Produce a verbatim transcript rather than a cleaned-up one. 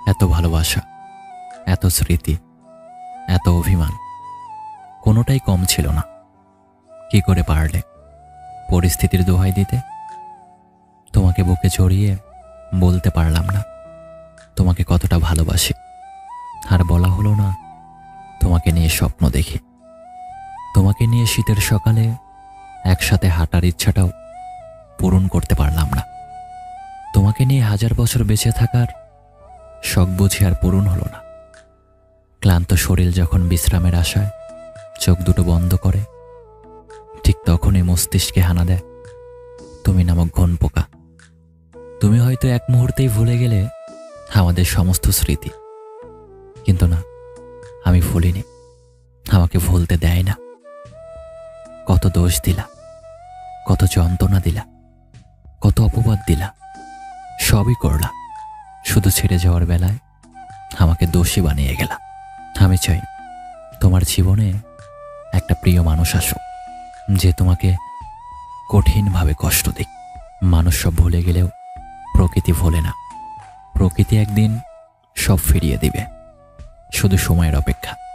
এত ভালোবাসা, এত স্মৃতি, এত অভিমান, কোনোটাই কম ছিল না। কি করে পারলে পরিস্থিতির দোহাই দিতে? তোমাকে বুকে জড়িয়ে বলতে পারলাম না তোমাকে কতটা ভালোবাসি, আর বলা হলো না তোমাকে নিয়ে স্বপ্ন দেখি। তোমাকে নিয়ে শীতের সকালে একসাথে হাঁটার ইচ্ছাটাও পূরণ করতে পারলাম না। তোমাকে নিয়ে হাজার বছর বেঁচে থাকার শখ বুঝি আর পূরণ হলো না। ক্লান্ত শরীর যখন বিশ্রামের আশায় চোখ দুটো বন্ধ করে, ঠিক তখনই মস্তিষ্কে হানা দেয় তুমি নামক ঘন পোকা। তুমি হয়তো এক মুহূর্তেই ভুলে গেলে আমাদের সমস্ত স্মৃতি, কিন্তু না, আমি ভুলিনি, আমাকে ভুলতে দেয় না। কত দোষ দিলা, কত যন্ত্রণা দিলা, কত অপবাদ দিলা, সবই করলা, শুধু ছেড়ে যাওয়ার বেলায় আমাকে দোষী বানিয়ে গেলা। আমি চাই তোমার জীবনে একটা প্রিয় মানুষ আসুক, যে তোমাকে কঠিনভাবে কষ্ট দিক। মানুষ সব ভুলে গেলেও প্রকৃতি ভোলে না। প্রকৃতি একদিন সব ফিরিয়ে দিবে, শুধু সময়ের অপেক্ষা।